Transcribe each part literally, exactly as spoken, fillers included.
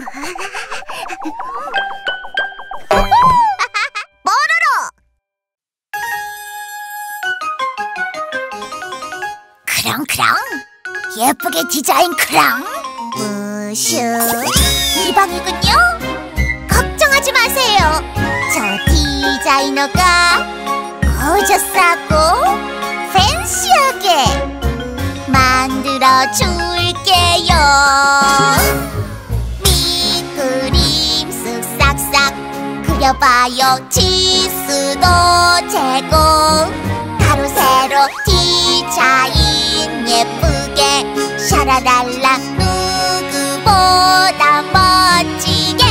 뽀로로! 크렁크렁! 예쁘게 디자인 크렁! 무슈! 이 방이군요? 걱정하지 마세요! 저 디자이너가 고저싸고 팬시하게 만들어 줄게요. 밑그림 쓱싹싹 그려봐요. 치수도 재고 가로 세로 디자인 예쁘게 샤라랄라 누구보다 멋지게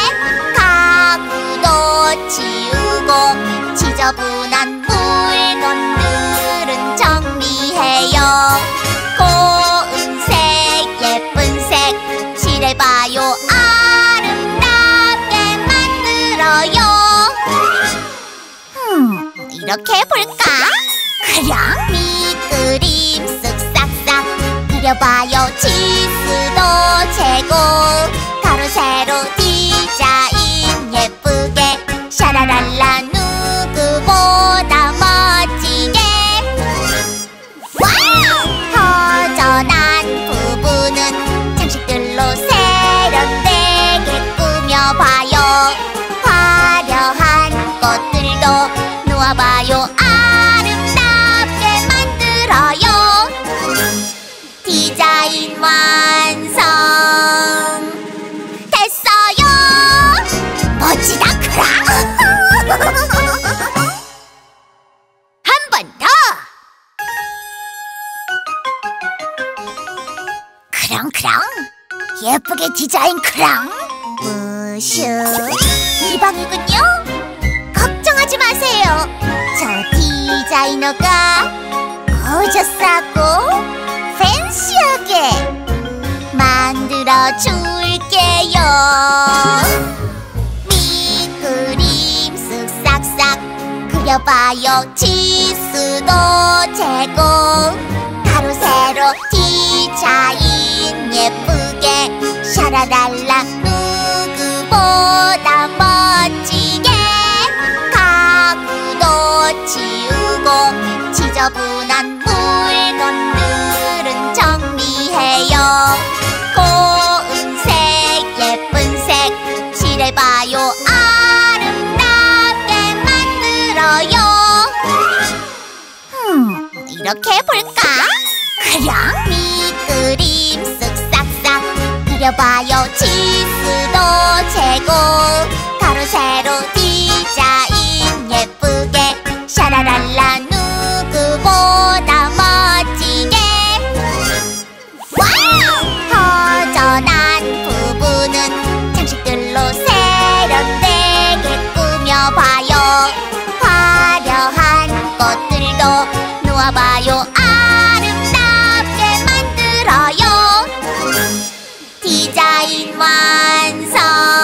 가구도 치우고 지저분한 물건들은 정리해요. 고운 색 예쁜 색 칠해봐요. 아름답게 만들어요. 음, 이렇게 해볼까? 그럼 밑그림 쓱싹싹 그려봐요. 치수도 재고 가로 세로 디자인 예쁘게 샤라랄라 누구보다 멋지게 와우! 허전한 부분은 장식들로 세련되게 꾸며봐요. 화려한 꽃들도 놓아봐요. 아름답게 만들어요. 디자인 완성! 됐어요! 멋지다 크라! 한 번 더! 크렁크렁! 예쁘게 디자인 크렁! 무슈! 이 방이군요? 걱정하지 마세요! 저 디자이너가 고저싸고 팬시하게 만들어 줄게요. 밑그림 쓱싹싹 그려봐요. 치수도 재고 가로 세로 디자인 예쁘게 샤라랄라 누구보다 멋지게 가구도 치우고 지저분한 물건들은 정리해요. 고운 색 예쁜 색 칠해봐요. 아름답게 만들어요. 음, 이렇게 해볼까? 그럼 밑그림 쓱싹싹 그려봐요. 치수도 재고 가로 세로 디자인 예쁘게 샤라랄라 누구보다 멋지게 와우! 허전한 부분은 장식들로 세련되게 꾸며봐요. 화려한 꽃들도 놓아봐요. 아름답게 만들어요. 디자인 완성!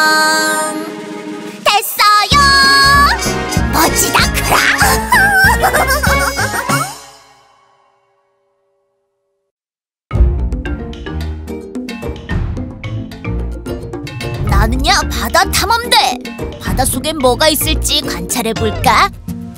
됐어요! 멋지다 크라! 나는야 바다 탐험대! 바닷속엔 뭐가 있을지 관찰해볼까?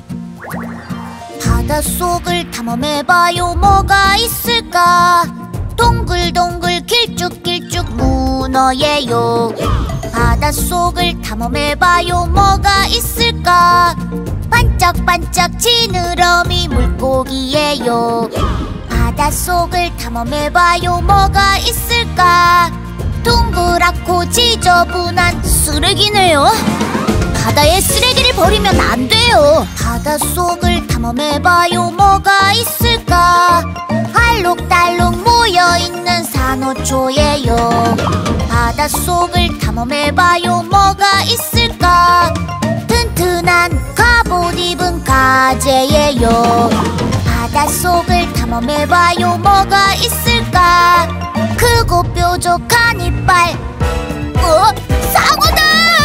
바닷속을 탐험해봐요. 뭐가 있을까? 동글동글 길쭉길쭉 문어예요. 바닷속을 탐험해봐요. 뭐가 있을까? 반짝반짝 지느러미 물고기예요. 바닷속을 탐험해봐요. 뭐가 있을까? 동그랗고 지저분한 쓰레기네요. 바다에 쓰레기를 버리면 안 돼요. 바닷속을 탐험해봐요. 뭐가 있을까? 알록달록 모여있는 산호초예요. 바닷속을 탐험해봐요. 뭐가 있을까? 튼튼한 갑옷 입은 가재예요. 바닷속을 탐험해봐요. 뭐가 있을까? 크고 뾰족한 이빨. 어? 상어다!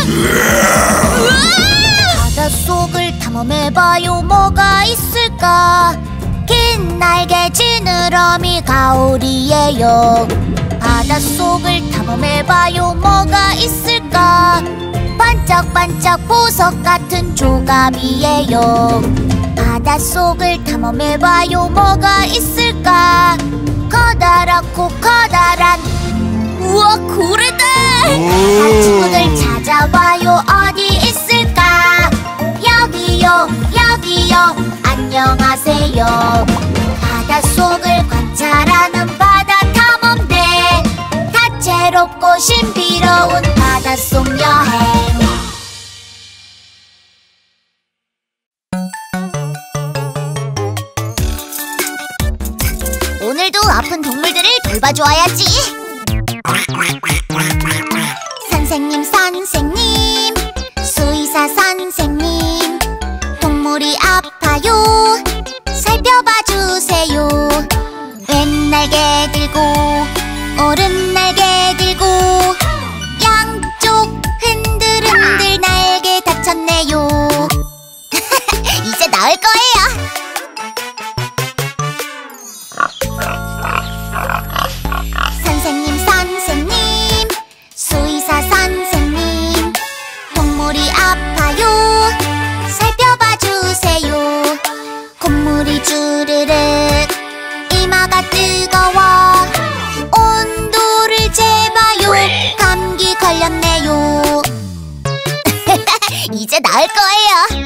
바닷속을 탐험해봐요. 뭐가 있을까? 긴 날개 지느러미 가오리예요. 바닷속을 탐험해봐요. 뭐가 뭐가 있을까? 반짝반짝 보석 같은 조각이에요. 바닷속을 탐험해봐요. 뭐가 있을까? 커다랗고 커다란, 우와, 고래다! 친구들 찾아와요. 어디 있을까? 여기요, 여기요, 안녕하세요. 바닷속을 관찰하는 바다 탐험대, 다채롭고 신비로운 바닷속 여행. 오늘도 아픈 동물들을 돌봐줘야지. 선생님, 선생님, 수의사 선생님, 동물이 아파요. 살펴봐 주세요. 왼 날개 들고 오른 날개 들고 양쪽 흔들흔들 날개 다쳤네요. 이제 나을 거예요. 선생님, 선생님, 수의사 선생님, 동물이 아파요. 살펴봐 주세요. 콧물이 주르륵, 이마가 뜨거워. 온도를 재봐요. 감기 걸렸네요. 이제 나을 거예요.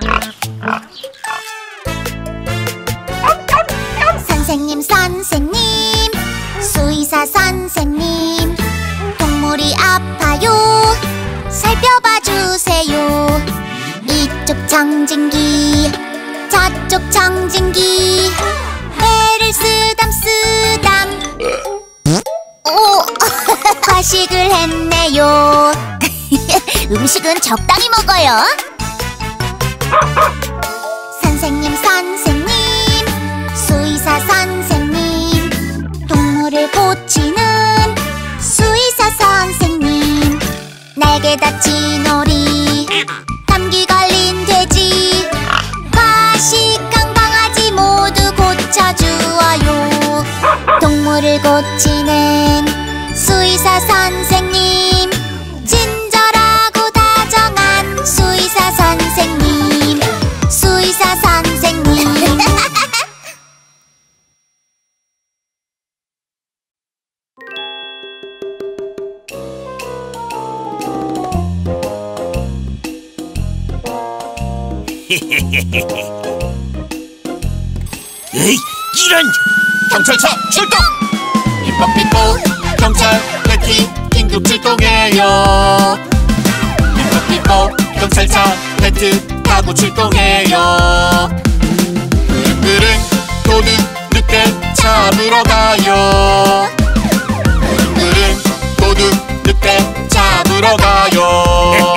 선생님, 선생님, 수의사 선생님, 동물이 아파요. 살펴봐 주세요. 이쪽 청진기, 저쪽 청진기, 배를 쓰담쓰담. 오, 과식을 했네요. 음식은 적당히 먹어요. 선생님, 선생님, 수의사 선생님, 동물을 고치는 수의사 선생님. 날개 다친 오리, 감기 걸린 돼지, 과식한 강아지 모두 고쳐주어요. 동물을 고치는 수의사 선생님, 친절하고 다정한 수의사 선생님, 수의사 선생님. 에이, 이런! 경찰차 출동! 삐뽀삐뽀 경찰 배티 긴급 출동해요. 삐뽀삐뽀 경찰차 배트 타고 출동해요. 으릉으릉 도둑 늑대 잡으러 가요. 으릉으릉 도둑 늑대 잡으러 가요.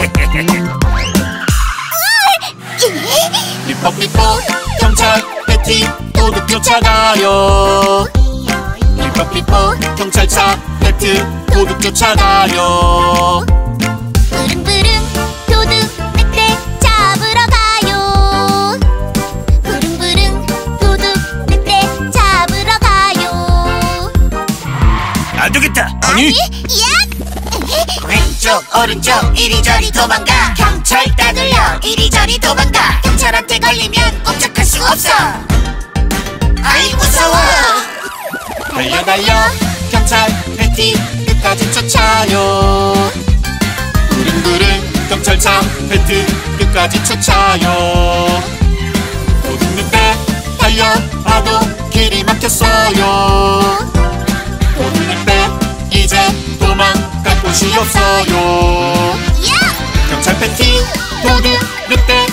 삐뽀삐뽀 경찰 배티 도둑 쫓아가요. 삐뽀삐뽀 경찰차 배트 도둑 쫓아가요. 부릉부릉 도둑 늑대 잡으러 가요. 부릉부릉 도둑 늑대 잡으러 가요. 안 되겠다. 아니, 야! 왼쪽 오른쪽 이리저리 도망가. 경찰 따돌려 이리저리 도망가. 경찰한테 걸리면 꼼짝할 수 없어. 아이 무서워. 달려 달려 경찰 배티 끝까지 쫓아요. 부릉부릉 경찰차 배트 끝까지 쫓아요. 도둑 늑대 달려와도 길이 막혔어요. 도둑 늑대 이제 도망갈 곳이 없어요. 야! 경찰 배티 도둑 늑대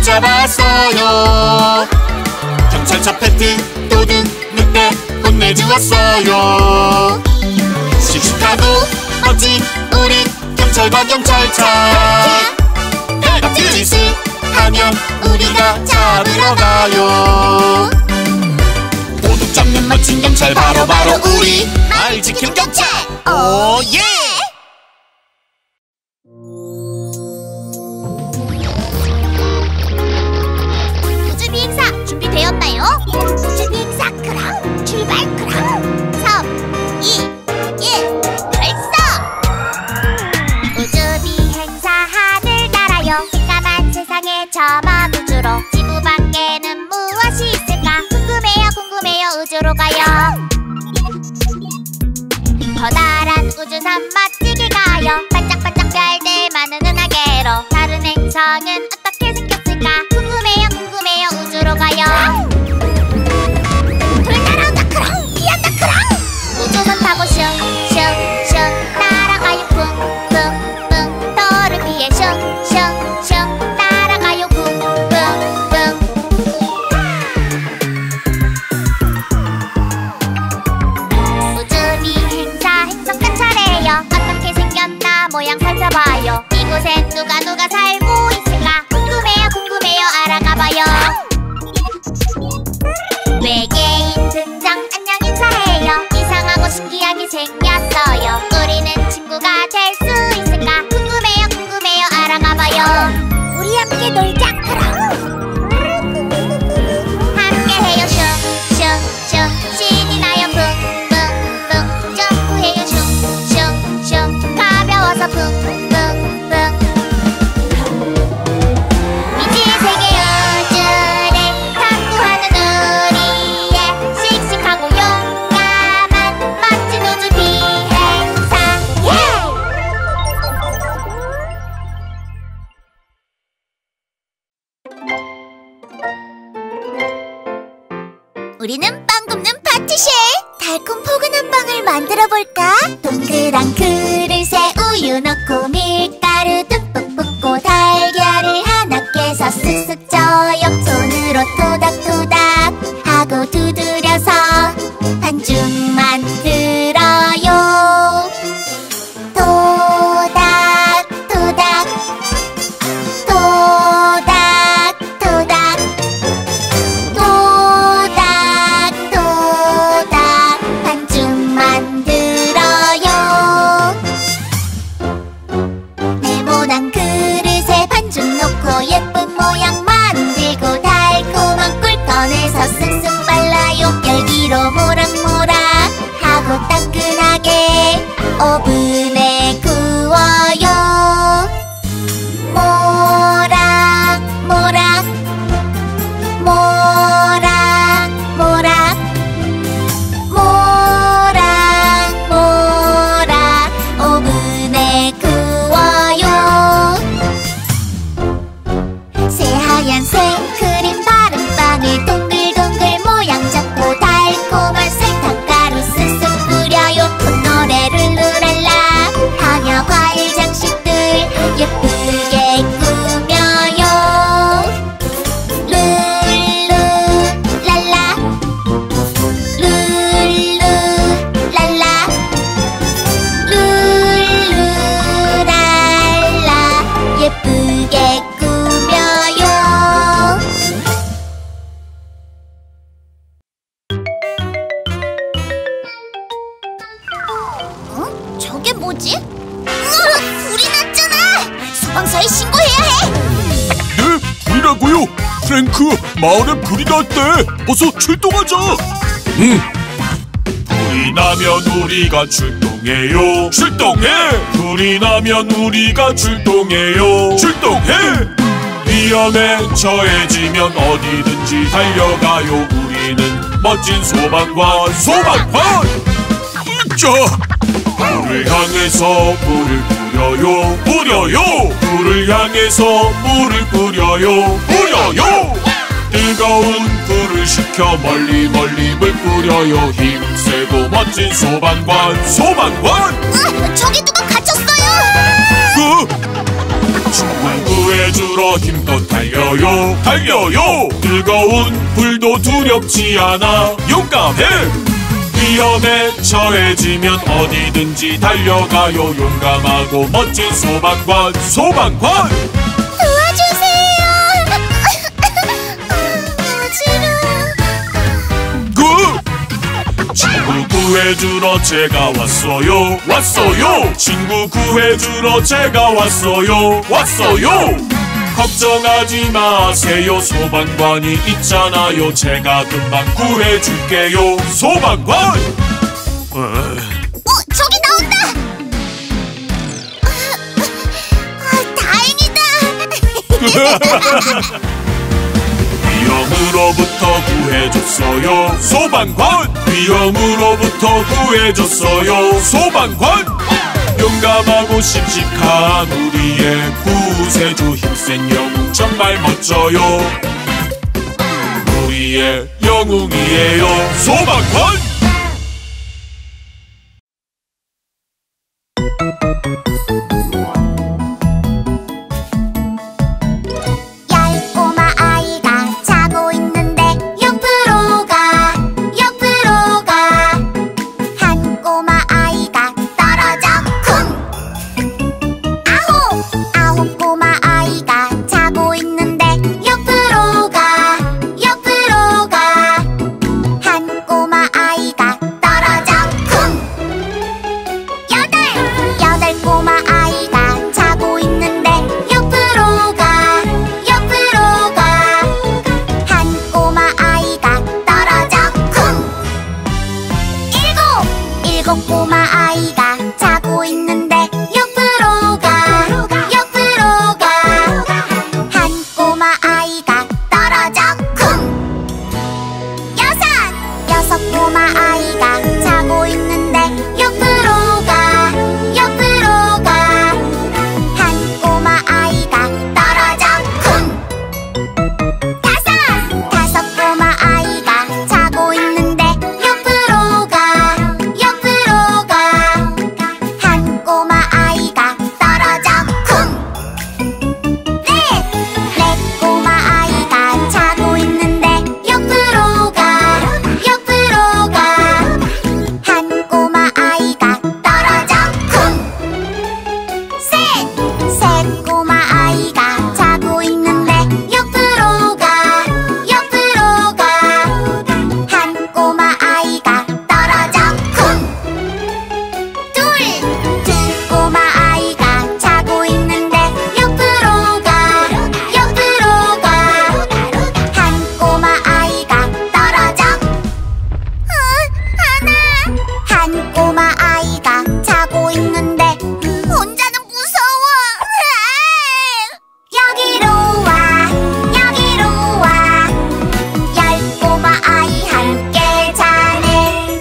붙잡았어요. 경찰차 배트 도둑 늑대 혼내주었어요. 씩씩하고 멋진 우리 경찰과 경찰차. 같은 짓을 하면 우리가 잡으러 가요. 도둑 잡는 멋진 경찰 바로바로 바로 우리 말 지키는 경찰. 오 예! 우주 비행사 준비되었나요? 우주 비행사 크랑 출발. 크랑 삼, 이, 일 발사. 저 먼 우주로. 지구 밖에는 무엇이 있을까? 궁금해요 궁금해요 우주로 가요. 커다란 우주선 멋지게 가요. 반짝반짝 별들 많은 은하계로. 다른 행성은 어떻게 생겼을까? 궁금해요 궁금해요 우주로 가요. 돌 날아온다 크랑 피한다 크랑. 우주선 타고 슝슝슝 날아가요 붕붕붕. 돌을 피해 슝슝슝 날아가요 붕붕붕. 우주비 행사 행성 관찰해요. 어떻게 생겼나 모양 살펴봐요. 이곳엔 누가 누가 살고 있을까? 궁금해요 궁금해요 알아가봐요. 외계인 등장 안녕 인사해요. 이상하고 신기하게 생겼어요. 우리는 친구가 될 수 있을까? 궁금해요 궁금해요 알아가봐요. 우리 함께 놀자 그럼. 함께해요 슝슝슝 신이 나요 붕붕붕. 점프해요 슝슝슝 가벼워서 붕붕붕. 미지의 세계 우주를 탐구하는 우리의 씩씩하고 용감한 멋진 우주 비행사. 예! 우리는 빵 굽는 파티셰. 달콤 포근한 빵을 만들어 볼까? 동그란 그릇에 우유 넣고 밀가루 듬뿍 붓고 달걀을 하나 깨서 쓱쓱 쪄요. 손으로 토닥토닥 하고 두드려서 반죽 만들어요. 토닥 토닥 토닥 토닥 토닥 토닥 반죽 만들어요. 네모난 그릇에 반죽 놓고 예쁜 모양 만들고 달콤한 꿀 꺼내서 쓱쓱 발라요. 열기로 모락모락 하고 따끈하게 오븐에 구워요. 모락 모락 모락 모락 모락 모락 오븐에 구워요. 새하얀 생크림 바른 빵에 동글동글 모양 잡고 달콤한 설탕가루 쓱쓱 뿌려요. 콧노래 룰루랄라 하며 과일 장식들 예쁘게 꾸며요. 룰루랄라 룰루랄라 룰루랄라 예쁘게 꾸며요. 어? 저게 뭐지? 으아! 불이 났잖아! 소방서에 신고해야 해! 네? 불이라고요? 프랭크, 마을에 불이 났대. 어서 출동하자. 응. 불이 나면 우리가 출동해요. 출동해. 불이 나면 우리가 출동해요. 출동해. 위험에 처해지면 어디든지 달려가요. 우리는 멋진 소방관. 소방관. 자, 불을 향해서 불을 뿌려요. 뿌려요. 불을 향해서 불을 뿌려요. 뿌려요. 뜨거운 불을 식혀 멀리 멀리 물 뿌려요. 힘세고 멋진 소방관. 소방관. 으, 저기 누가 갇혔어요! 그 친구를 구해주러 힘껏 달려요. 달려요. 뜨거운 불도 두렵지 않아. 용감해. 위험에 처해지면 어디든지 달려가요. 용감하고 멋진 소방관. 소방관. 도와주세요! 그 친구 구해주러 제가 왔어요. 왔어요. 친구 구해주러 제가 왔어요. 왔어요. 걱정하지 마세요. 소방관이 있잖아요. 제가 금방 구해줄게요. 소방관. 어, 어, 저기 나온다! 아, 다행이다! 위험으로부터 구해줬어요 소방관. 위험으로부터 구해줬어요 소방관. 용감하고 씩씩한 우리의 구세주 힘센 영웅 정말 멋져요. 우리의 영웅이에요 소방관. 열 꼬마 아이가 자고 있는데 옆으로 가 옆으로 가. 한 꼬마 아이가 떨어져 쿵. 아홉 아홉 꼬마 아이가 자고 있는데 옆으로 가 옆으로 가. 한 꼬마 아이가 떨어져 쿵. 여덟 여덟 꼬마 아이가 자고 있는데 옆으로 가 옆으로 가. 한 꼬마 아이가 떨어져 쿵. 일곱 일곱 꼬마 아이가 자고 있는데 옆으로 가 옆으로 가. 한 꼬마 아이가 떨어져 쿵. 여섯 여섯 꼬마 아이가 자고 있는데 옆으로 가 옆으로 가. 한 꼬마 아이가 떨어져 쿵. 다섯 다섯 꼬마 아이가 자고 있는데 옆으로 가 옆으로 가. 한 꼬마 아이가 떨어져 쿵. 넷넷 꼬마 아이가 자고 있는데 옆으로 가 옆으로 가. 한 꼬마 아이가 떨어져 쿵. 셋셋 꼬마 아이가 자고 있는데 옆으로 가 옆으로 가. 한 꼬마 아이가 떨어져 쿵. 둘둘 꼬마 아이가 자고 있는데 옆으로 가 옆으로 가. 한 꼬마 아이가 떨어져. 어, 하나. 한 꼬마 아이가 자고 있는데 혼자는 무서워. 여기로 와 여기로 와. 열 꼬마 아이 함께 자네.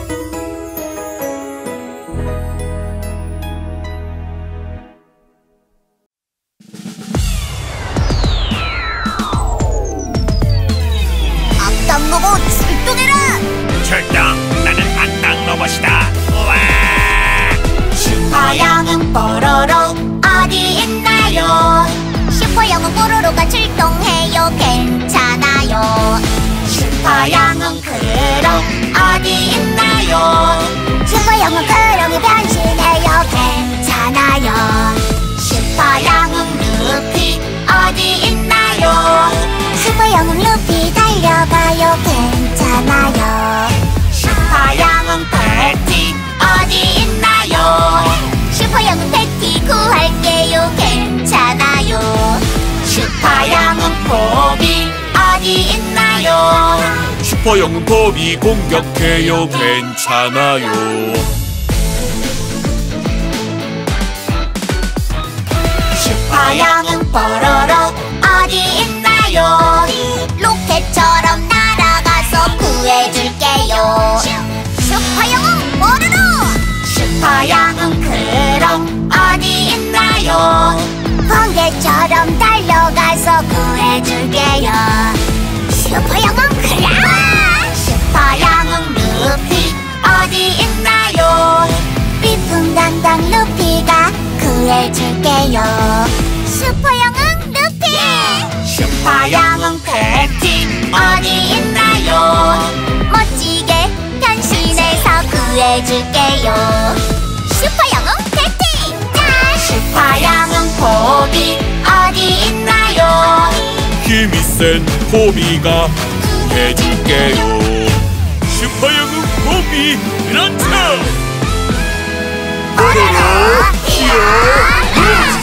악당 로봇 출동해라. 출동. 나는 악당 로봇이다. 우와. 슈퍼영웅 뽀로로 어디 있나요? 슈퍼영웅 뽀로로가 출동해요. 괜찮아요. 슈퍼영웅 크롱 어디 있나요? 슈퍼영웅 크롱이 변신해요. 괜찮아요. 슈퍼영웅 루피 어디 있나요? 슈퍼영웅 루피 달려가요. 괜찮아요. 슈퍼영웅 패티 어디 있나요? 슈퍼영웅 패티 구할게요. 괜찮아요. 슈퍼영웅 포비 어디 있나요? 슈퍼영웅 포비 공격해요. 괜찮아요. 슈퍼영웅 뽀로로 어디 있나요? 로켓처럼 날아가서 구해줄게요. 슈퍼영웅 뽀로로. 슈퍼영웅 크롱 어디 있나요? 번개처럼 달려가서 구해줄게요. 슈퍼영웅 크롱. 슈퍼영웅 루피 어디 있나요? 비풍당당 루피가 구해줄게요. 슈퍼영웅 루피. 슈퍼영웅 패티 어디 있나요? 멋지게 변신해서 구해줄게요. 슈퍼영웅 패티. 자. 슈퍼영웅 포비 어디 있나요? 힘이 센 포비가 구해줄게요. 슈퍼영웅 포비 그렇죠. 뽀로로 히어.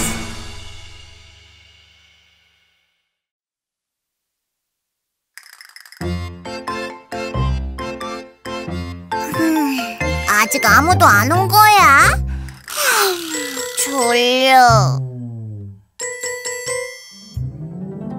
아직 아무도 안 온 거야? 졸려.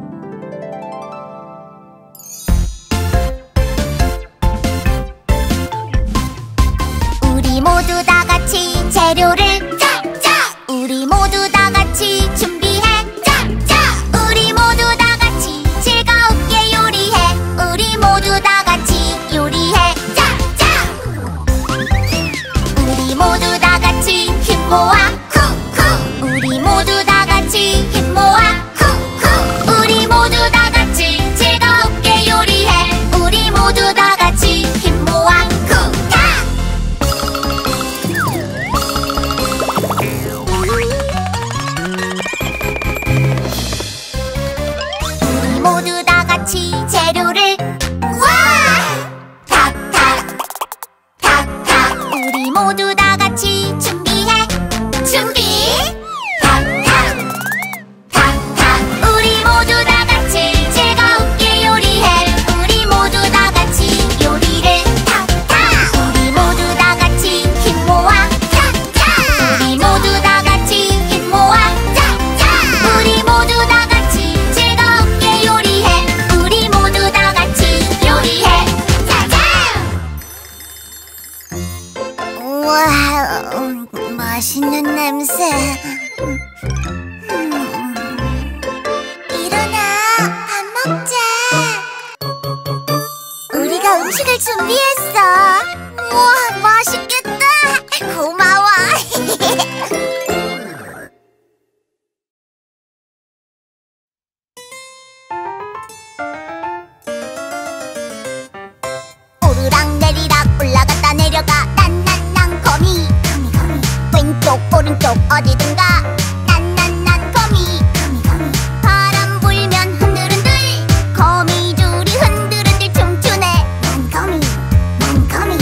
어디든가 난 난 난 거미. 바람 불면 흔들흔들 거미줄이 흔들흔들 춤추네. 난 거미 난 거미.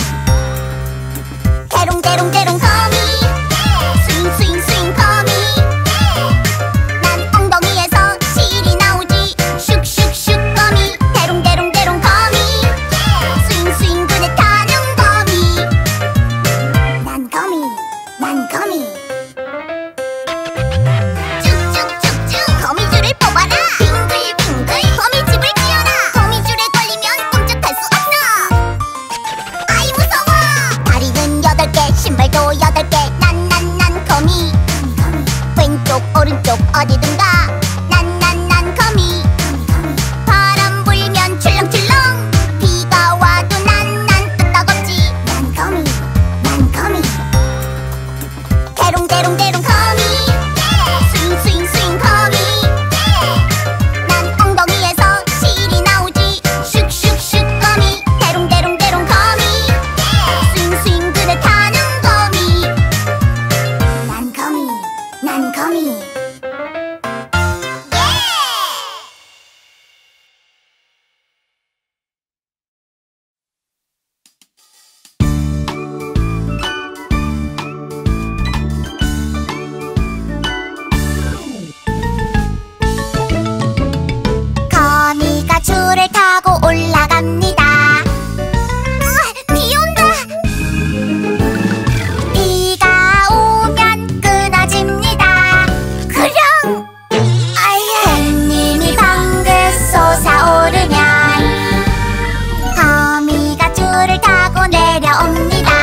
대롱대롱대롱 거미. 스윙 스윙 스윙 거미. 난 엉덩이에서 실이 나오지. 슉슉슉 거미. 대롱대롱대롱 거미. 스윙 스윙 그네 타는 거미. 난 거미 난 거미. 쭉쭉쭉쭉 거미줄을 뽑아라. 빙글빙글 거미집을 지어라. 거미줄에 걸리면 꼼짝할 수 없어. 아이 무서워. 다리는 여덟 개 신발도 여덟 개. 난 난 난 거미. 왼쪽 오른쪽 어디든가 난 난 난 거미. 바람 불면 출렁출렁 비가 와도 난 난 끄떡없지. 난 거미 난 거미. 대롱대롱대롱 거미. 스윙 스윙 스윙 거미. 난 엉덩이에서 실이 나오지. 슉슉슉 거미. 대롱대롱대롱 거미. 스윙 스윙 그네 타는 거미. 난 거미 난 거미. 예! 거미가 줄을 타고 올라갑니다. 으아, 비 온다. 비가 오면 끊어집니다. 그냥 햇님이 방긋 솟아오르면 거미가 줄을 타고 내려옵니다.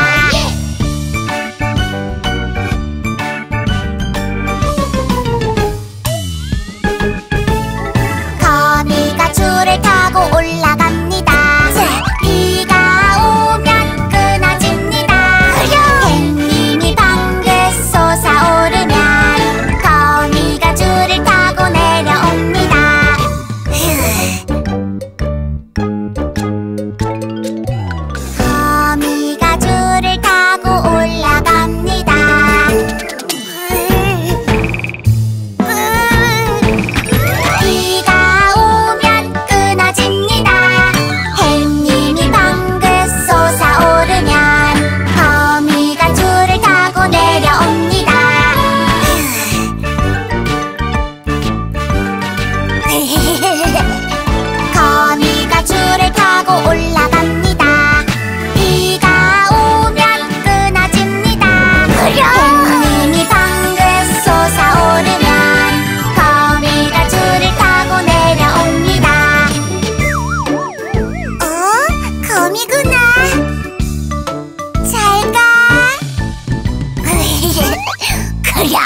거미가 줄을 타고 올라갑니다. 비가 오면 끊어집니다. 햇님이 방긋 솟아오르면 거미가 줄을 타고 내려옵니다. 거미가 줄을 타고 올라갑니다. 비가 오면 끊어집니다. 햇님이 방긋 솟아오르면 거미가 줄을 타고 내려옵니다. 거미가 줄을 타고 올라갑니다. 비가 오면 끊어집니다. 햇님이 방긋 솟아오르면 거미가 줄을 타고 내려옵니다. 어? 거미구나. 잘 가. 그냥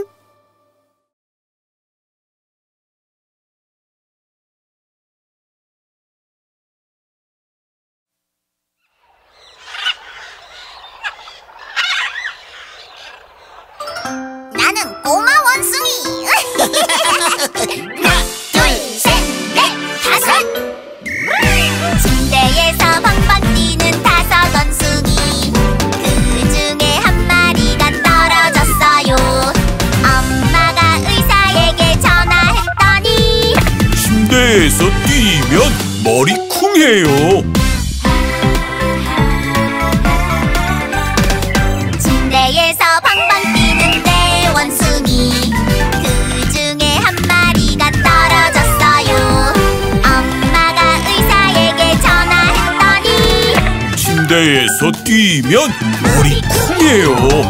나는 꼬마 원숭이. 하나 둘셋넷 다섯. 침대에서 방방 뛰는 다섯 원숭이. 그 중에 한 마리가 떨어졌어요. 엄마가 의사에게 전화했더니 침대에서 뛰면 머리 쿵해요. 침대에서 방방 뛰는 내 원숭이. 그 중에 한 마리가 떨어졌어요. 엄마가 의사에게 전화했더니 침대에서 뛰면 머리 쿵해요.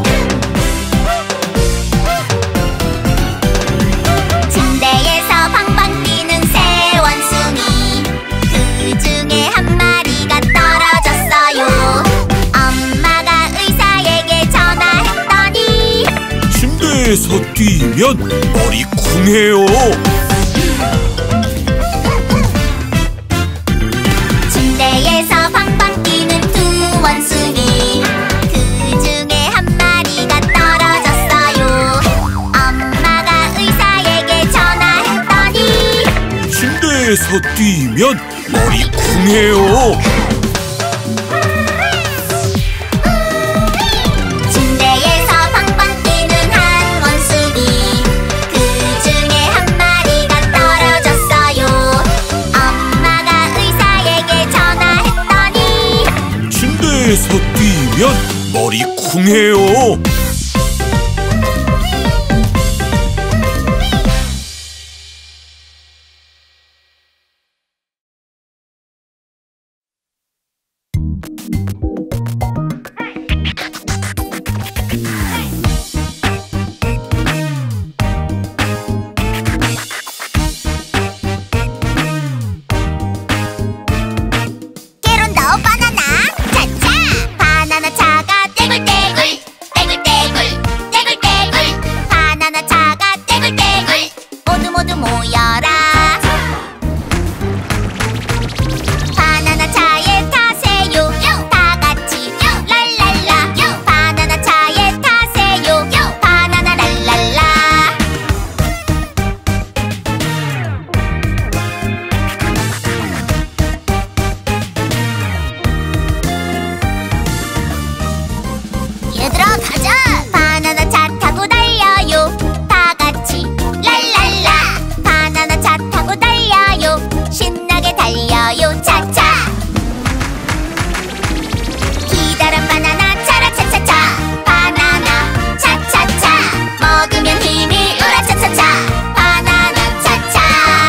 침대에서 방방 뛰는 새 원숭이. 그 중에 한 마리가 떨어졌어요. 엄마가 의사에게 전화했더니 침대에서 뛰면 머리 쿵해요. 침대에서 방방 뛰는 두 원숭이. 그 중에 한 마리가 떨어졌어요. 엄마가 의사에게 전화했더니 침대에서 뛰면 머리 쿵해요. 침대에서 방방 뛰는 한 조용해요. 깨론 넣어 바나나 차차. 바나나 차가 떼굴떼굴 떼굴떼굴 떼굴떼굴. 바나나 차가 떼굴떼굴. 모두 모두 모여라. 바나나 차에 타세요. 다 같이 랄랄라. 바나나 차에 타세요. 바나나 랄랄라. 얘들아 가자. 바나나 차 타고 달려요. 다 같이 랄랄라. 바나나 차 타고 달려요. 신나게 달려요. 차차. 기다란 바나나 차라 차차차. 바나나 차차차. 먹으면 힘이 우라 차차차. 바나나 차차.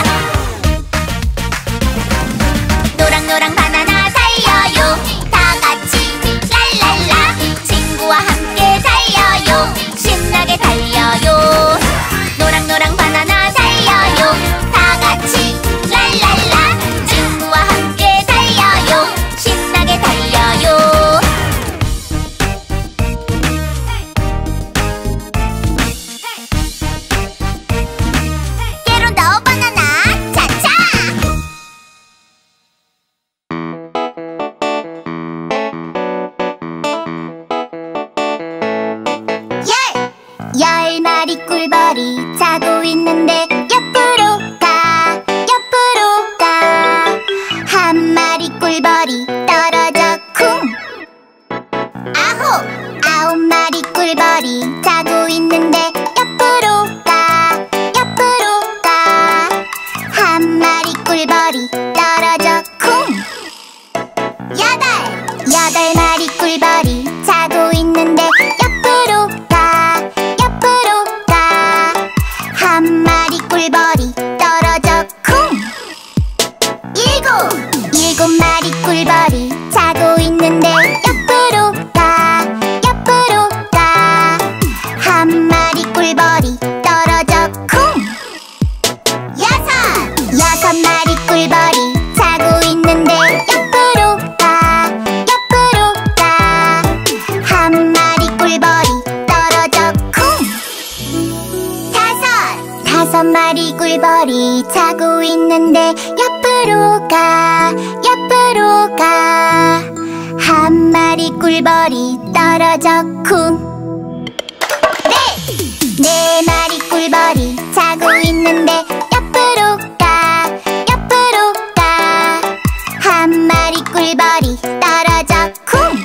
노랑노랑 바나나 달려요. 다 같이 랄랄라. 친구와 함께 달려요. 신나게 달려요. 노랑노랑 바나나 달려요. 다 같이 랄랄라. 친구와 함께 달려요. 신나게 달려요. 깨론 넣어 바나나 차차. 열! 열 마리 꿀벌이 자고 있는데 옆으로 가, 옆으로 가. 한 마리 꿀벌이 떨어져 쿵. 아홉! 아홉 마리 꿀벌이 자고 있는데 옆으로 가, 옆으로 가. 한 마리 꿀벌이 떨어져 쿵. 여덟! 여덟 마리 꿀벌이 자고 있는데 옆으로 가, 옆으로 가. 한 마리 꿀벌이 떨어져 쿵. 일곱! 일곱 마리 꿀벌이 자고 있는데 옆으로 가, 옆으로 가. 한 마리 꿀벌이 떨어져 쿵. 여섯! 여섯 마리 꿀벌이 자고 있는데 옆으로 가, 옆으로 가. 한 마리 꿀벌이 떨어져 쿵. 다섯! 다섯 마리 꿀벌이 자고 있는데 옆으로 가, 옆으로 가. 한 마리 꿀벌이 떨어져 쿵. 넷! 네 마리 꿀벌이 자고 있는데 옆으로 가, 옆으로 가. 한 마리 꿀벌이 떨어져 쿵.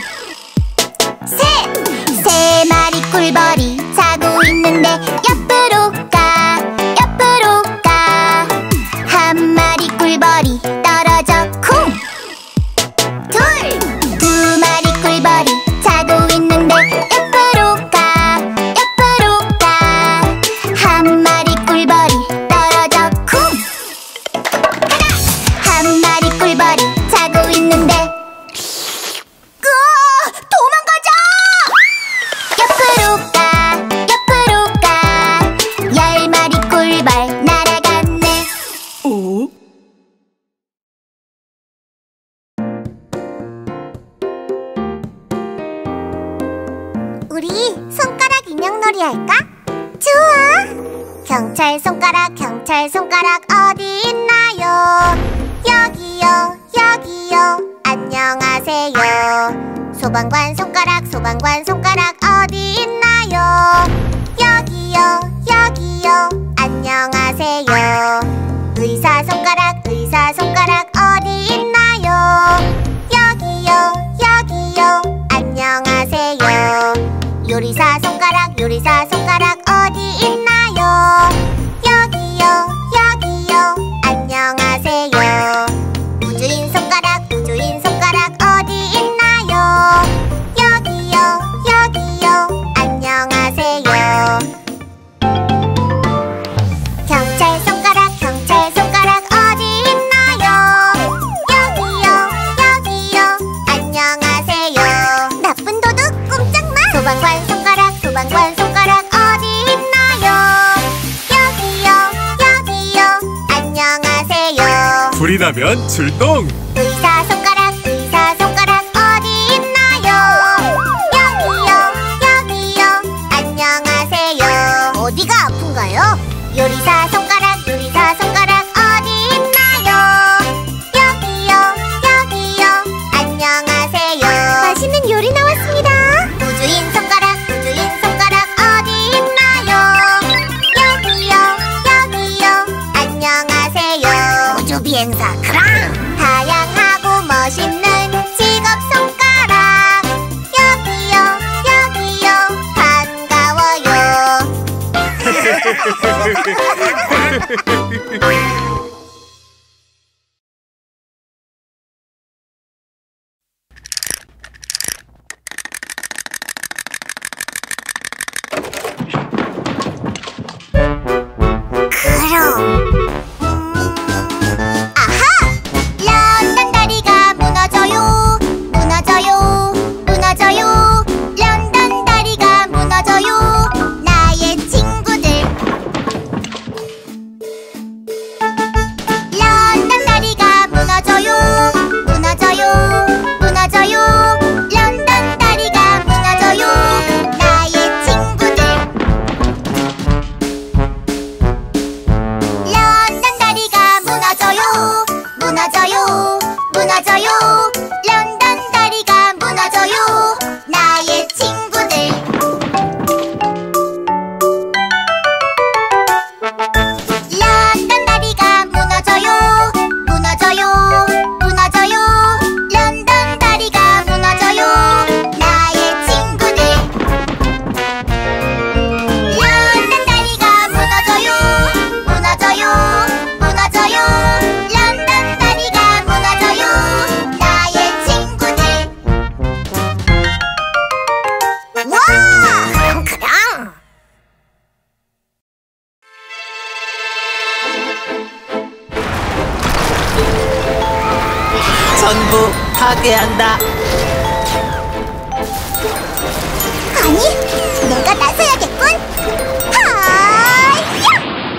셋! 세 마리 꿀벌이 자고 있는데 옆으로 가, 옆으로 가. 한 마리 꿀벌이 떨어져 쿵. 둘! 두 마리 꿀벌이 자고 있는데 옆으로 가, 옆으로 가. 한 마리 꿀벌이 떨어져 쿵. 하나! 한 마리 꿀벌이 자고 있는데 으아! 도망가자! 옆으로 가, 옆으로 가. 열 마리 꿀벌 날아갔네. 어? 우리 손가락 인형놀이 할까? 좋아! 경찰 손가락, 경찰 손가락 어디 있나요? 여기요, 여기요. 안녕하세요. 소방관 손가락, 소방관 손가락 어디 있나요? 여기요, 여기요. 안녕하세요. 의사 손가락, 의사 손가락 어디 있나요? 여기요, 여기요. 안녕하세요. 요리사 손가락, 요리사 손가락 어디 있나요? 여기요, 여기요. 안녕하세요. 우주인 손가락, 우주인 손가락 어디 있나요? 여기요, 여기요. 열이 나면 출동! 의사 손가락 의사 손가락 어디 있나요? 여기요 여기요 안녕하세요. 어디가 아픈가요? 요리사 손가락 요리사 손가락 어디 있나요? 여기요 여기요 안녕하세요. 맛있는 요리 나왔습니다. 우주인 손가락 우주인 손가락 어디 있나요? 여기요 여기요 안녕하세요. 우주비행사 크랑. 다양하고 멋있는 직업 손가락 여기요 여기요 반가워요. 그럼 아하! 런던 다리가 무너져요 무너져요 무너져요 런던 다리가 무너져요 나의 친구들. 런던 다리가 무너져요 무너져요 무너져요 런던 다리가 무너져요 나의 친구들. 런던 다리가 무너져요 무너져요 무너져요 런던 다리가 무너져요 나의 친구들. 런던 다리가 무너져요 무너져요 무너져요 런던 다리가 무너져요 나의 친구들. 런던 다리가 무너져요 무너져요 무너져요 런던 다리가 무너져요 나의 친구들. 와! 그랑그랑. 전부 파괴한다. 아니, 내가 나서야겠군. 하야!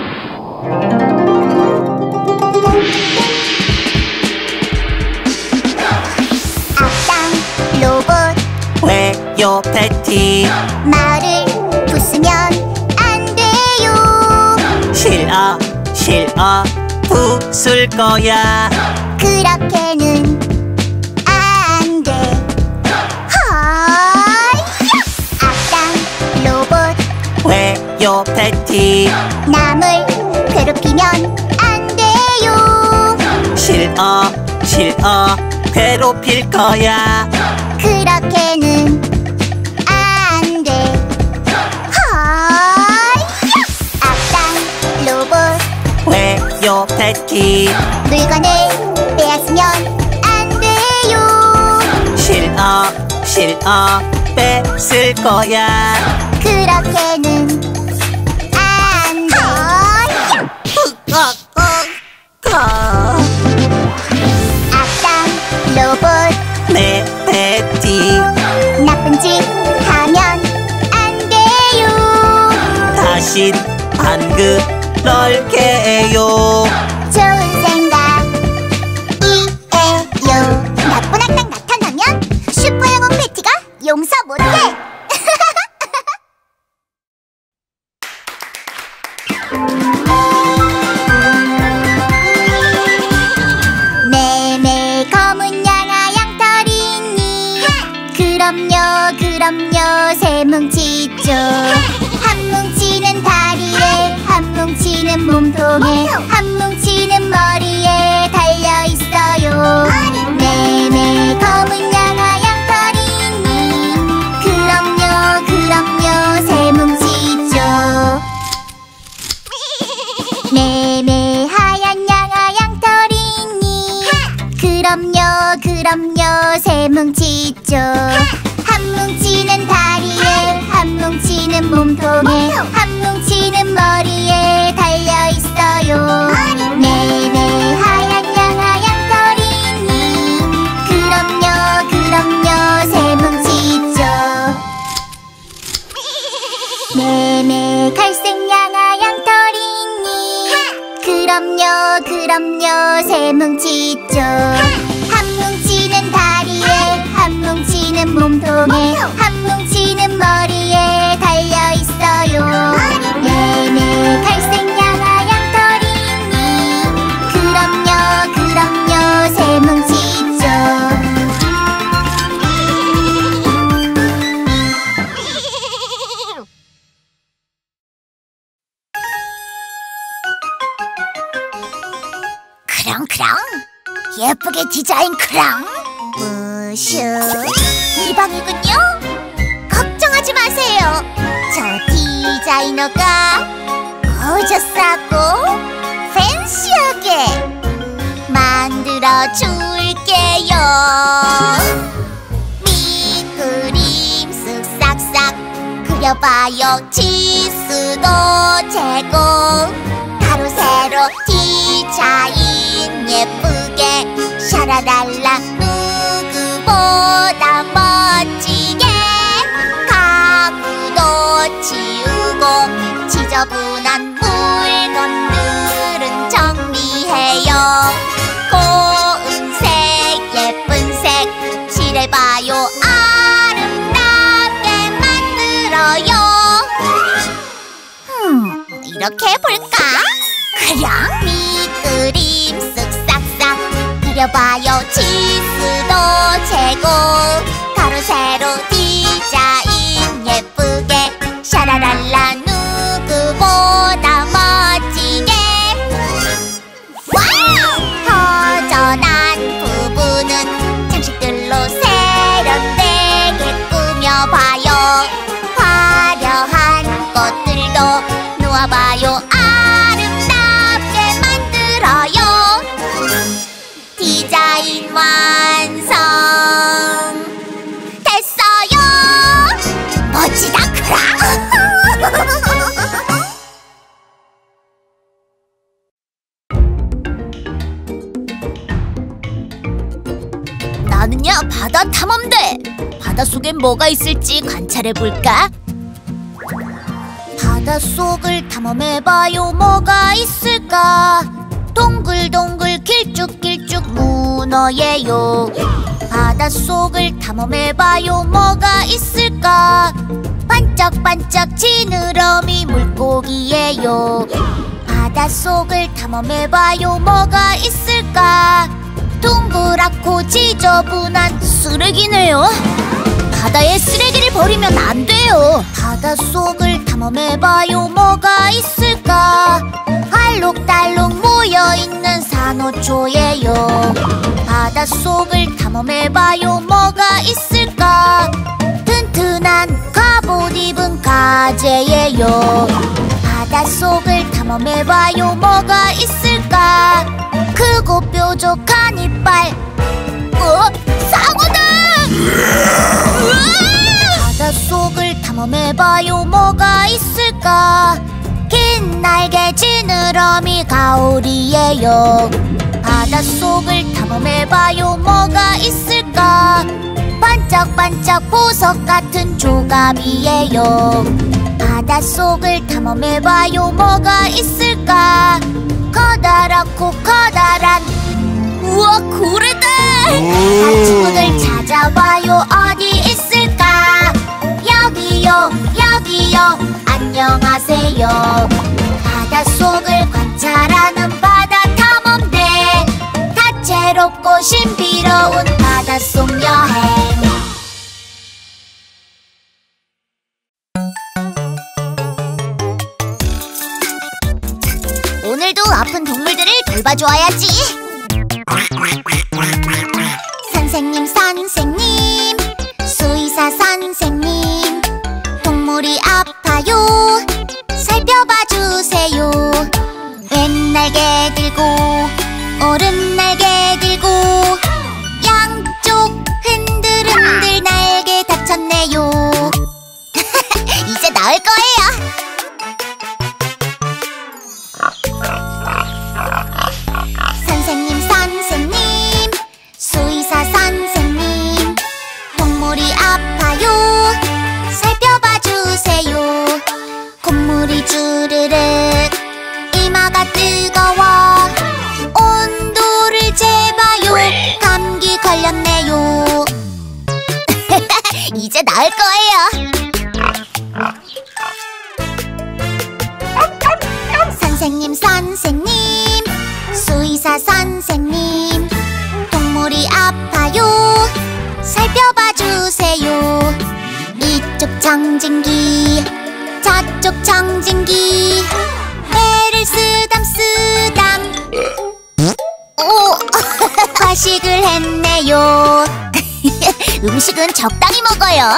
악당 로봇 왜요 패티? 말을 부수면 안 돼요. 싫어 싫어 부술 거야. 그렇게는 안 돼. 하야! 악당 로봇 왜요 패티? 남을 괴롭히면 안 돼요. 싫어 싫어 괴롭힐 거야. 그렇게는 안 돼. 하야! 악당 로봇 왜요 패티? 물건을 빼앗으면 안 돼요. 싫어 싫어 뺏을 거야. 그렇게는 안 돼. 악당 로봇 내 패티 나쁜 짓 하면 안 돼요. 다신 안 그럴게요. 좋은 생각이에요. 나쁜 악당 나타나면 슈퍼영웅 패티가 용서 못해. 매매 검은 양아 양털이 있니? 그럼요 그럼요 세 뭉치죠. 한 뭉치는 다리에 한 뭉치는 몸통에 한 뭉치는 머리에 달려있어요. 매매 검은 양아 양털이 있니? 그럼요 그럼요 세 뭉치죠. 매매 하얀 양아 양털이 있니? 그럼요 그럼요 세 뭉치죠. 한 뭉치는 다리에 한 뭉치는 몸통에 한 뭉치는 머리에 달려있어요. 매매 하얀 양아 양털이 있니? 그럼요 그럼요 세 뭉치죠. 매매 갈색 양아 양털이 있니? 그럼요 그럼요 쇠뭉치죠. 한 뭉치는 다리에, 한 뭉치는 몸통에, 한 뭉치는 머리에 달려있어요. 네네 갈색 양아 양털이니 그럼요 그럼요 쇠뭉치죠. 크렁크렁 예쁘게 디자인 크렁 우슈 이 방이군요. 걱정하지 마세요. 저 디자이너가 고저스하고 팬시하게 만들어 줄게요. 밑그림 쓱싹싹 그려봐요. 치수도 재고 가로세로 디자인 예쁘게 샤라랄라 누구보다 멋지게 가구도 치우고 지저분한 물건들은 정리해요. 고운색 예쁜 색 칠해봐요. 아름답게 만들어요. 음, 이렇게 해볼까? 그냥 밑그림 쓱싹싹 그려봐요. 치수도 재고 가로세로 디자인 예쁘게 샤라랄라 누구보다 멋지게 와우! 허전한 부분은 장식들로 세련되게 꾸며봐요. 화려한 꽃들도 놓아봐요. 아름답게 만들어요. 디자인 완성 됐어요. 멋지다 크랑. 나는야 바다 탐험대. 바닷속엔 뭐가 있을지 관찰해볼까? 바닷속을 탐험해봐요. 뭐가 있을까? 동글동글 길쭉길쭉 문어예요. 바닷속을 탐험해봐요. 뭐가 있을까? 반짝반짝 지느러미 물고기예요. 바닷속을 탐험해봐요. 뭐가 있을까? 동그랗고 지저분한 쓰레기네요. 바다에 쓰레기를 버리면 안 돼요. 바닷속을 탐험해봐요. 뭐가 있을까? 알록달록 모여있는 산호초예요. 바닷속을 탐험해봐요. 뭐가 있을까? 튼튼한 갑옷 입은 가재예요. 바닷속을 탐험해봐요. 뭐가 있을까? 크고 뾰족한 이빨. 어? 상어다! 바닷속을 탐험해봐요. 뭐가 있을까? 긴 날개 지느러미 가오리예요. 바닷속을 탐험해봐요. 뭐가 있을까? 반짝반짝 보석 같은 조개이에요. 바닷속을 탐험해봐요. 뭐가 있을까? 커다랗고 커다란 우와 고래다! 친구들 찾아봐요. 어디 있을까? 여기요 여기요 안녕하세요. 바닷속을 관찰하는 바다 탐험대. 다채롭고 신비로운 바닷속 여행. 오늘도 아픈 동물들을 돌봐줘야지. 선생님 선생님 수의사 선생님 동물이 아파요. 살펴봐 주세요. 왼 날개 들고 오른 날개 들고 양쪽 흔들흔들 날개 다쳤네요. 이제 나을 거예요. 선생님 선생님 수의사 선생님 동물이 아파요. 살펴봐 주세요. 콧물이 주르륵 이마가 뜨거워 이제 나을 거예요. 선생님, 선생님, 수의사 선생님, 동물이 아파요. 살펴봐 주세요. 이쪽 청진기, 저쪽 청진기. 배를 쓰담 쓰담. 오, 과식을 했네요. 음식은 적당히 먹어요.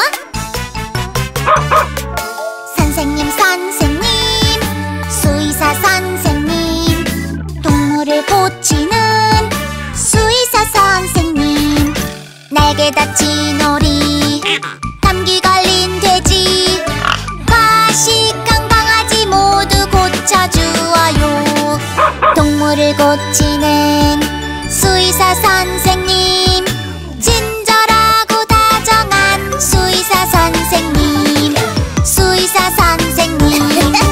선생님, 선생님, 수의사 선생님, 동물을 고치는 수의사 선생님. 날개 다친 오리, 감기 걸린 돼지, 과식한 강아지 모두 고쳐주어요. 동물을 고치는 수의사 선생님, 친절하고 다정한 수의사 선생님, 수의사 선생님.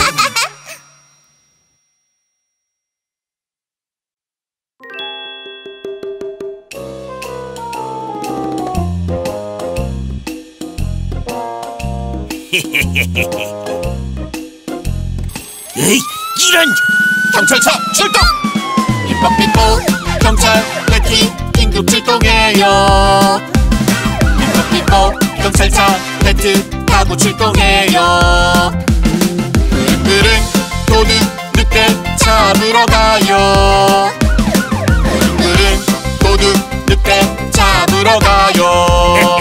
에이, 이런! 경찰차 출동! 삐뽀삐뽀 경찰 배티 긴급 출동해요. 삐뽀삐뽀 경찰차 배트 타고 출동해요. 으릉으릉 도둑 늑대 잡으러 가요. 으릉으릉 도둑 늑대 잡으러 가요.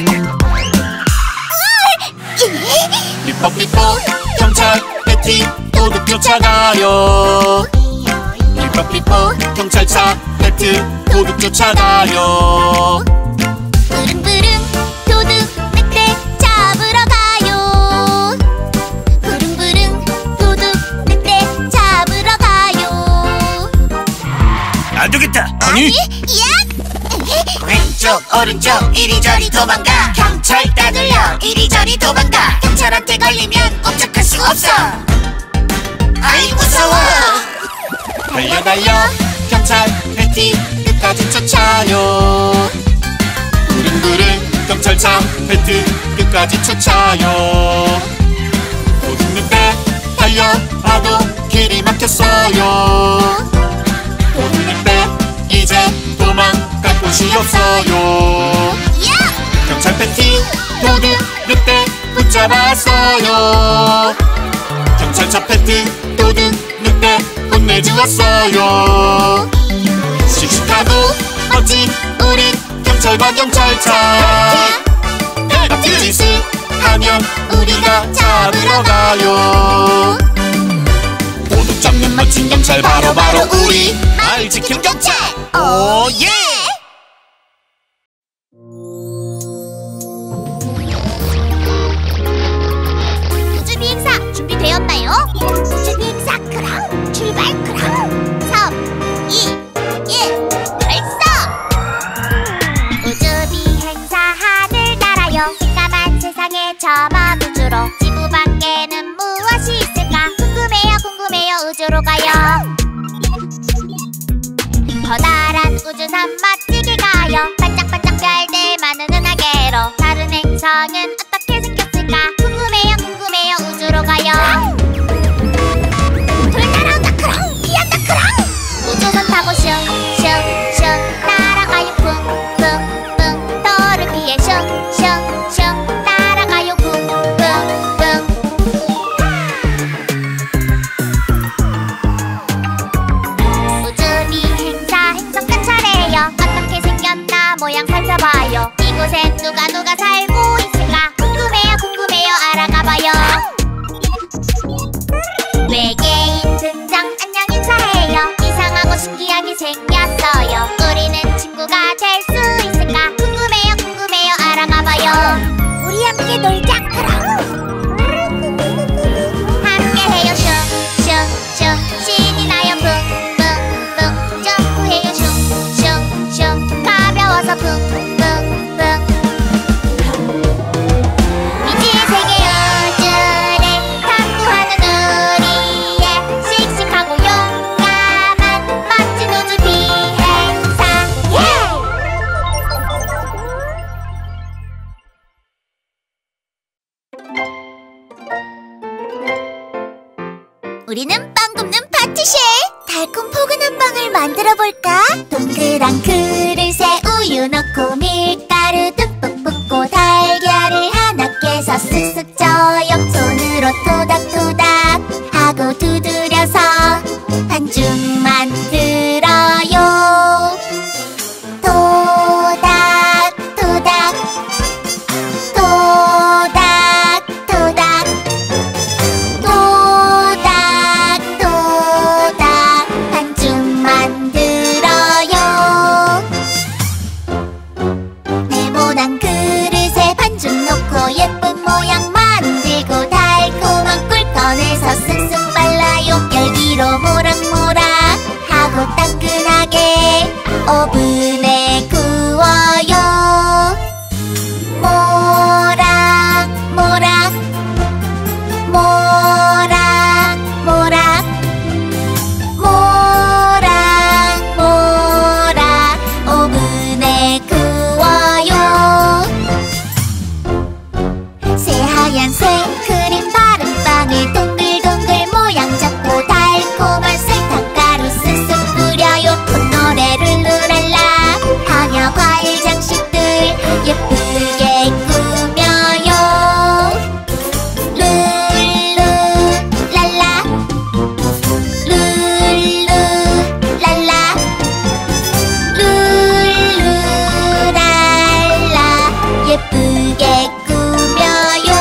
삐뽀삐뽀 경찰 배티 도둑 쫓아가요. 삐뽀삐뽀 경찰차 배트 도둑 쫓아가요. 부릉부릉 도둑 늑대 잡으러 가요. 부릉부릉 도둑 늑대 잡으러 가요. 안 되겠다. 아니, 야! 왼쪽 오른쪽 이리저리 도망가. 경찰 따돌려 이리저리 도망가. 경찰한테 걸리면 꼼짝할 수 없어. 아이 무서워. 달려 달려 경찰 배티 끝까지 쫓아요. 부릉부릉 경찰차 배트 끝까지 쫓아요. 도둑 늑대 달려봐도 길이 막혔어요. 도둑 늑대 이제 도망갈 곳이 없어요. 야! 경찰 배티 도둑 늑대 붙잡았어요. 경찰차 배트 도둑 늑대 혼내주었어요. 씩씩하고 멋진 우리 경찰과 경찰차. 같은 짓을 하면 우리가 잡으러 가요. 도둑 잡는 멋진 경찰 바로바로 바로 우리 마을 지키는 경찰. 오예! 우주 비행사 준비되었나요? 우주 비행사 크랑 출발 크랑. 삼, 이, 일 발사. 우주 비행사 하늘 날아요. 새까만 세상에 저 먼 우주로. 지구 밖에는 무엇이 있을까? 궁금해요 궁금해요. 우주로 가요. 커다란 우주선 멋지게 가요. 반짝반짝 별들 많은 은하계로. 다른 행성은 어떻게 생겼을까? 궁금해요 궁금해요. 우주로 가요. 돌 날아온다 크랑 피한다 크랑. 우주선 타고 슝슝슝 날아가요. 붕붕붕 돌을 피해 슝슝슝 날아가요. 붕붕붕. 우주 비행사 행성 관찰해요. 어떻게 생겼나 모양 살펴봐요. 이곳엔 누가 누가 살고 있을까? 궁금해요 궁금해요. 알아가봐요. 외계인 등장 안녕 인사해요. 이상하고 신기하게 생겼어요. 우리는 친구가 될 수 있을까? 궁금해요 궁금해요. 알아가봐요. 우리 함께 놀자 크랑. 함께해요 슝슝슝 신이 나요. 붕붕붕 점프해요 슝슝슝 가벼워서 붕붕붕. 만들어볼까? 동그란 그릇에 우유 넣고 밀가루 듬뿍 붓고 달걀을 하나 깨서 쓱쓱 쪄요. 손으로 토닥토닥 하고 두드려서 반죽 만들어요. 토닥 토닥 토닥 토닥 토닥 토닥 반죽 만들어요. 네모난 그릇에 반죽 넣고 예쁜 모양 만들고 달콤한 꿀 꺼내서 쓱쓱 발라요. 열기로 모락모락 하고 따끈하게 오븐에 구워요. 모락 모락 모락 모락 모락 모락 오븐에 구워요. 새하얀 생크림 바른 빵에 동글동글 모양 잡고 달콤한 설탕가루 쓱쓱 뿌려요. 콧노래 룰루랄라 하며 과일 장식들 예쁘게 꾸며요. 룰루랄라 룰루랄라 룰루랄라 예쁘게 꾸며요.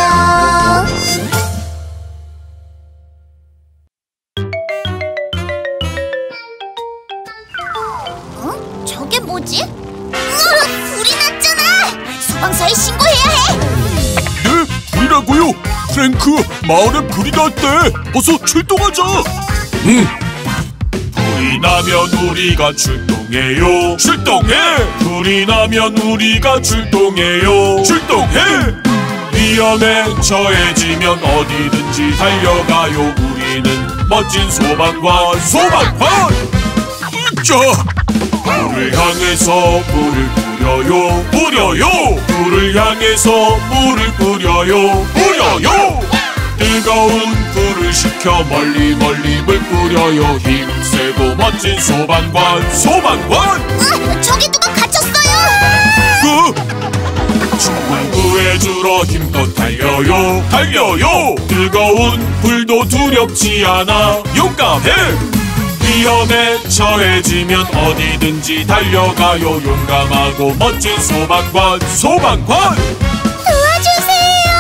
어? 저게 뭐지? 으아! 불이 났잖아! 소방서에 신고해야 해! 네? 불이라고요? 프랭크, 마을에 불이 났대. 어서 출동하자. 응. 불이 나면 우리가 출동해요. 출동해. 불이 나면 우리가 출동해요. 출동해. 위험에 처해지면 어디든지 달려가요. 우리는 멋진 소방관, 소방관. 자, 불을 향해서 불을 뿌려요. 뿌려요. 불을 향해서 물을 뿌려요. 뿌려요. 뜨거운 불을 식혀 멀리 멀리 물 뿌려요. 힘세고 멋진 소방관, 소방관. 으! 저기 누가 갇혔어요! 그 죽을 구해주러 힘껏 달려요. 달려요. 뜨거운 불도 두렵지 않아. 용감해. 위험에 처해지면 어디든지 달려가요. 용감하고 멋진 소방관, 소방관. 도와주세요!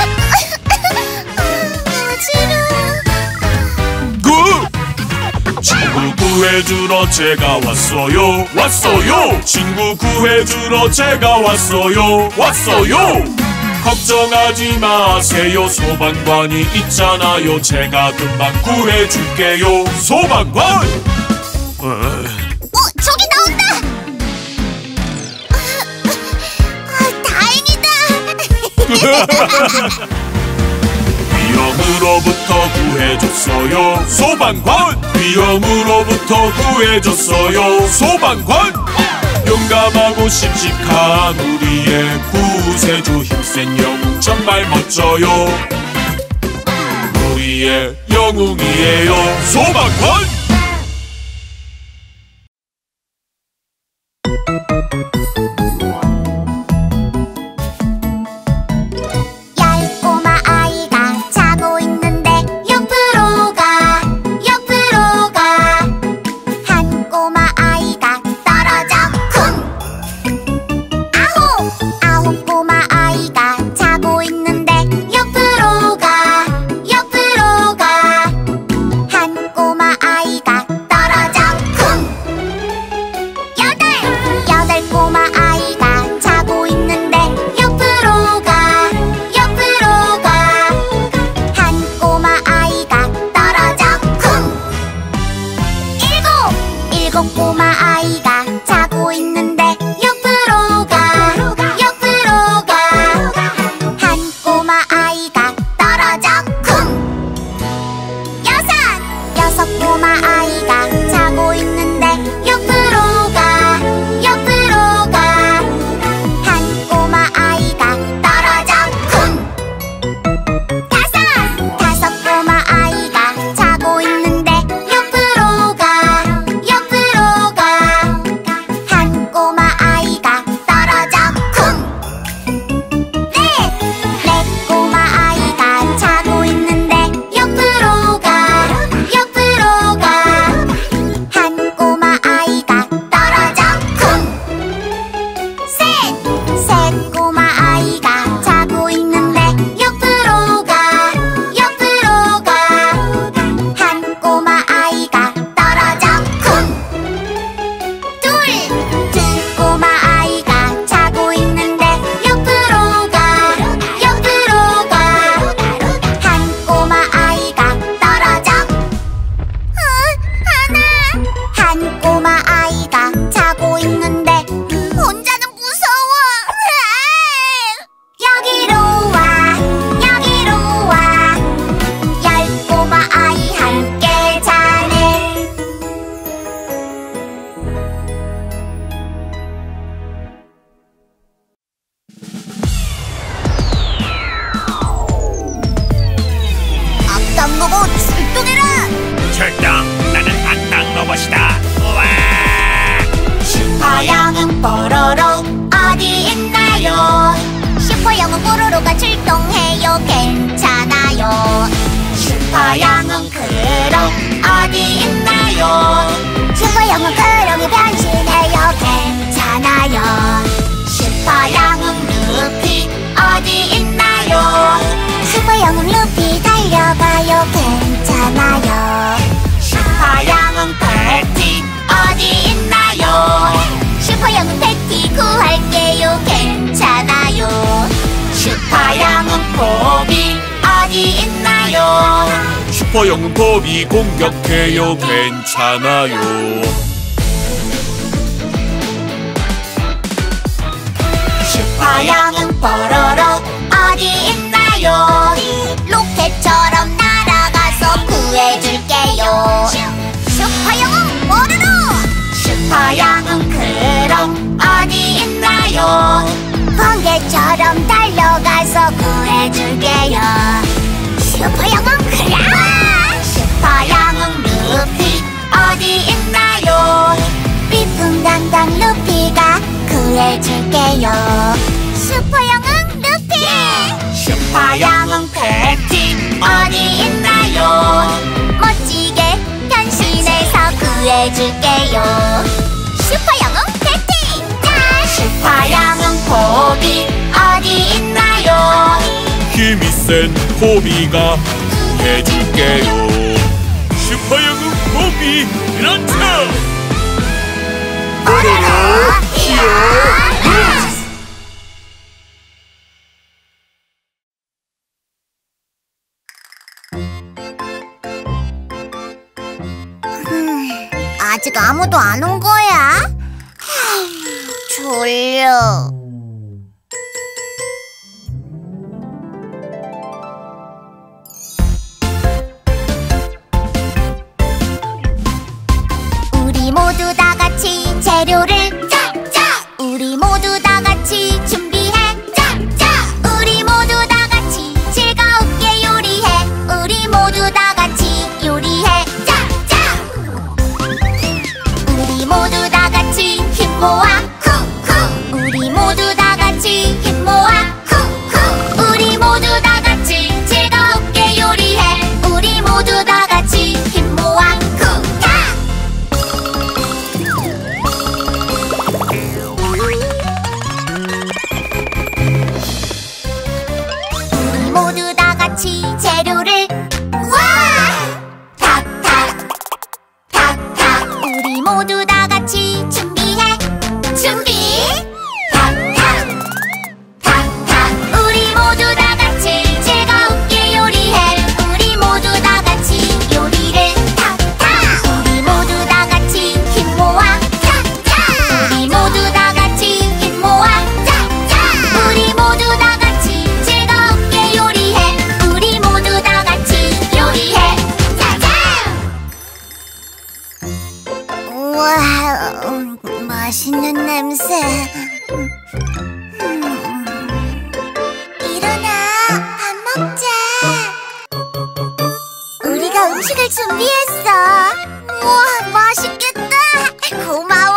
어지러워. 그 친구 구해주러 제가 왔어요. 왔어요. 친구 구해주러 제가 왔어요. 왔어요. 걱정하지 마세요. 소방관이 있잖아요. 제가 금방 구해줄게요. 소방관. 어, 어, 저기 나온다! 아, 다행이다! 위험으로부터 구해줬어요. 소방관. 위험으로부터 구해줬어요. 소방관. 용감하고 씩씩한 우리의 구세주 힘센 영웅 정말 멋져요. 우리의 영웅이에요. 소방관. 열 꼬마 아이가 자고 있는데 옆으로 가 옆으로 가. 한 꼬마 아이가 떨어져 쿵. 아홉 아홉 꼬마 아이가 자고 있는데 옆으로 가 옆으로 가. 한 꼬마 아이가 떨어져 쿵. 여덟 여덟 꼬마 아이가 자고 있는데 옆으로 가 옆으로 가. 한 꼬마 아이가 떨어져 쿵. 일곱 일곱 꼬마 아이가 자고 있는데 옆으로 가 옆으로 가. 한 꼬마 아이가 떨어져 쿵. 여섯 여섯 꼬마 아이가 자고 있는데 옆으로 가 옆으로 가. 한 꼬마 아이가 떨어져 쿵. 다섯 다섯 꼬마 아이가 자고 있는데 옆으로 가 옆으로 크롱 어디 있나요? 슈퍼영웅 크롱이 변신해요. 괜찮아요. 슈퍼영웅 루피 어디 있나요? 슈퍼영웅 루피 달려가요. 괜찮아요. 슈퍼영웅 패티 어디 있나요? 슈퍼영웅 패티 구할게요. 괜찮아요. 슈퍼영웅 포비 어디 있나요? 슈퍼영웅 포비 공격해요. 괜찮아요. 슈퍼영웅 뽀로로 어디 있나요? 로켓처럼 날아가서 구해줄게요. 슈퍼영웅 뽀로로. 슈퍼영웅 크롱 어디 있나요? 번개처럼 달려가서 구해줄게요. 슈퍼영웅 크롱. 슈퍼영웅 루피 어디 있나요? 비풍당당 루피가 구해줄게요. 슈퍼영웅 루피. 슈퍼영웅 패티 어디 있나요? 멋지게 변신해서 구해줄게요. 슈퍼영웅 패티. 짠. 슈퍼영웅 포비 어디 있나요? 힘이 센 포비가 해줄게요. 슈퍼영웅 포비 그렇죠. 뽀로로 히어로. 아직 아무도 안 온 거야? 졸려. 우리 모두 다 같이 재료를 짝짝. 우리 모두 다 같이 준비해 짝짝. 우리 모두 다 같이 즐겁게 요리해. 우리 모두 다 같이 요리해 짝짝. 우리 모두 다 같이 힘 모아 쿵쿵. 우리 모두 다 같이 힘 모아 쿵쿵. 우리 모두 다 같이 즐겁게 요리해. 우리 모두 다 같이 힘 모아 쿵. 우리 모두 다 같이 재료를 와! 탁탁 탁탁. 우리 모두 다 같이 준비해 준비. 탁탁 탁탁. 우리 모두 다 같이 즐겁게 요리해. 우리 모두 다 같이 요리를 탁탁. 우리 모두 다 같이 힘 모아 탁탁. 우리 모두 다 같이 힘 모아 탁탁. 우리 모두 다 같이 즐겁게 요리해. 우리 모두 다 같이 요리해 짜잔. 우와, 음, 맛있는 냄새. 음. 일어나, 밥 먹자. 우리가 음식을 준비했어. 우와, 맛있겠다. 고마워.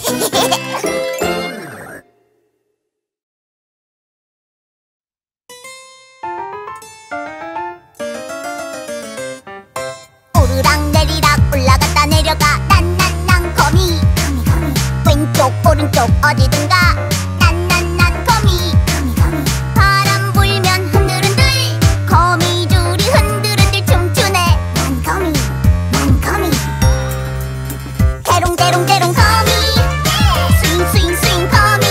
오르락 내리락 올라갔다 내려가 난난난 거미. 왼쪽 오른쪽 어디든가 난난난 거미. 바람 불면 흔들흔들 거미줄이 흔들흔들 춤추네. 난 거미 난 거미. 대롱대롱대롱 거미. 스윙 스윙 스윙 거미.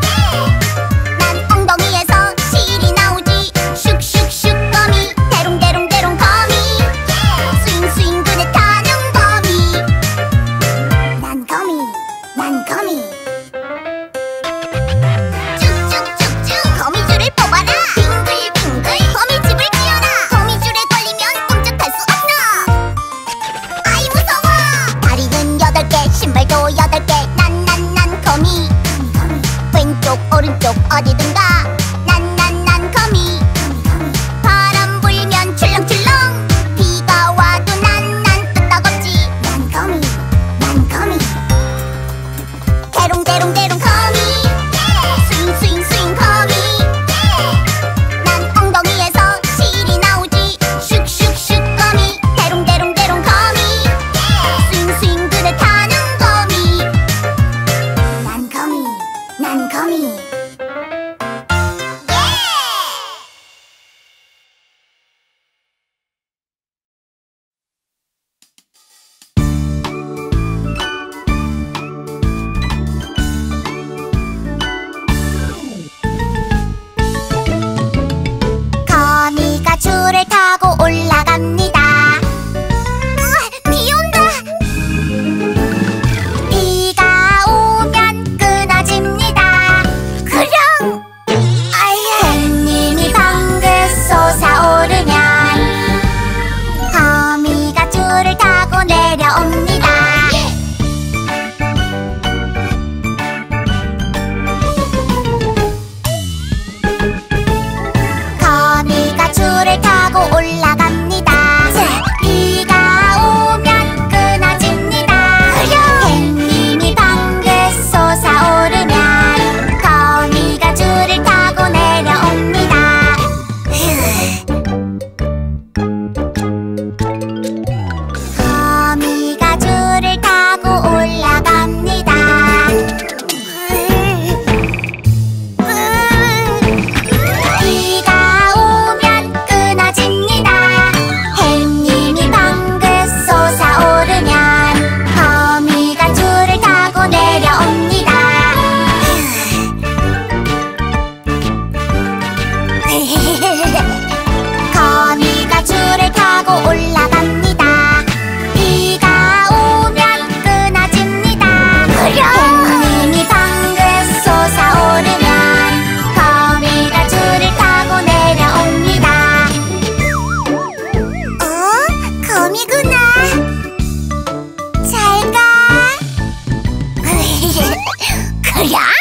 난 엉덩이에서 실이 나오지. 슉슉슉 거미. 대롱대롱대롱 거미. 스윙 스윙 그네 타는 거미. 난 거미 난 거미. 거미구나. 잘 가. 그래.